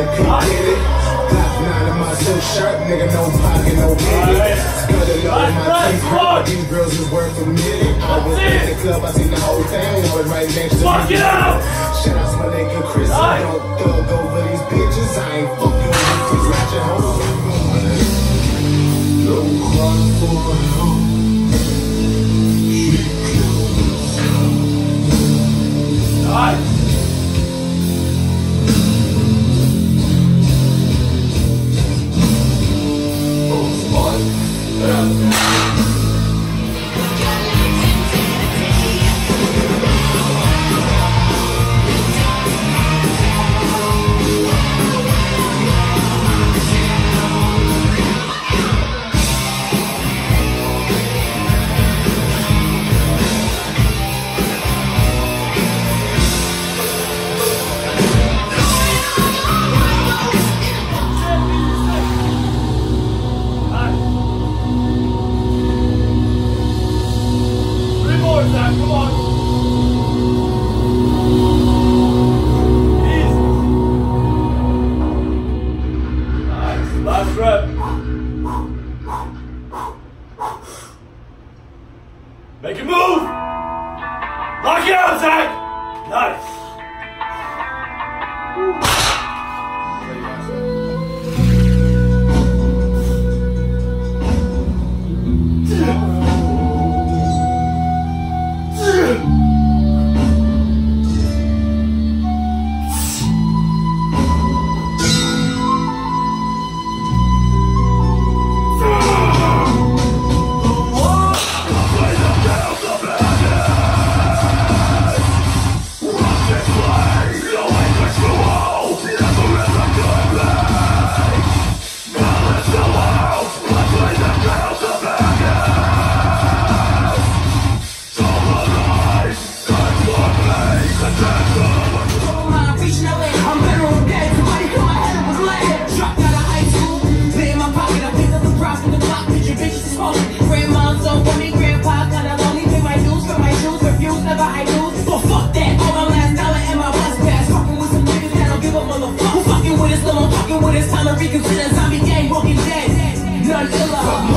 P did it. Glock 9 in my silk shirt, nigga, no pocket, no pity. Scudded low in my teeth, hurt, these girls is worth a million. I was in the club, I seen the whole thing, was right next to me. Shout out to my nigga Chris, I don't thug over these bitches. I ain't fucking with these ratchet hoes. No cry for help. She killed herself. Nice. Come on. Easy. Nice. Last rep. Make it move. Lock it out, Zach. Nice. With it's time to reconsider zombie gang, walking dead. None iller.